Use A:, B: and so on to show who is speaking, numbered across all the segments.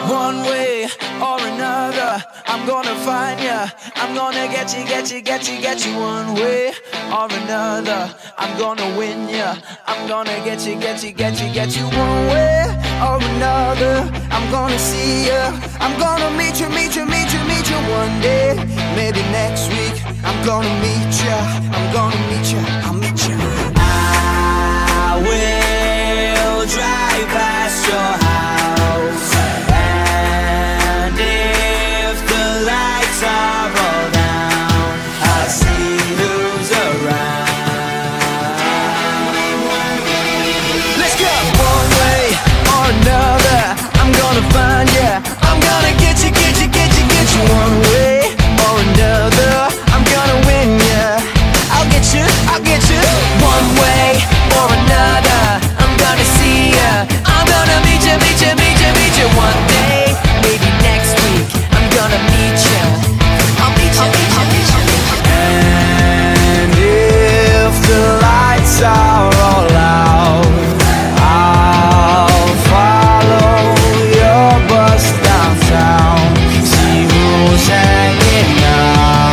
A: One way or another, I'm gonna find ya. I'm gonna get you, get you, get you, get you. One way or another, I'm gonna win ya. I'm gonna get you, get you, get you, get you. One way or another, I'm gonna see ya. I'm gonna meet you, meet you, meet you, meet you one day. Maybe next week, I'm gonna meet ya. I'm gonna meet ya, I'll meet ya. I will drive past your house, and if the lights are all down, I'll see who's around. Let's go! One way or another, I'm gonna find ya. I'm gonna get you, get you, get you, get you. One way or another, I'm gonna win ya. I'll get you, I'll get you. One way or another, I'm gonna see ya. I'm gonna meet you, meet you, meet you, meet you one day. Maybe next week, I'm gonna meet ya. I'll meet you, meet you, meet you. And if the lights are all out, I'll follow your bus downtown, see who's hanging out.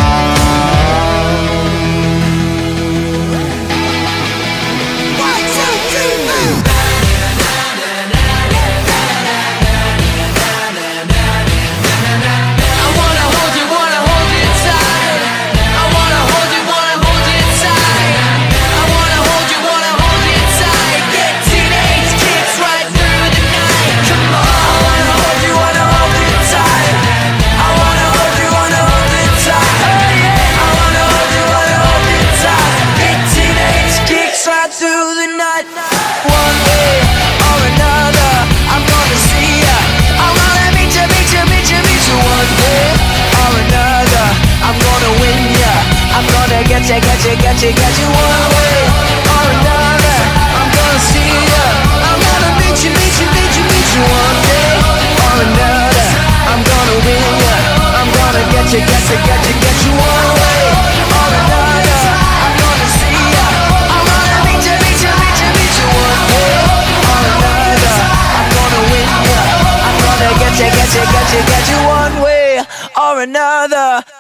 A: Get you one way or another, I'm gonna see ya. I'm gonna meet you, meet you, meet you, meet you one day or another, I'm gonna win ya. I'm gonna get you, get you, get you, get you one way or another, I'm gonna see ya. I'm gonna meet you, meet you, meet you, meet you one day or another, I'm gonna win ya. I'm gonna get you, get you, get you, get you one way or another.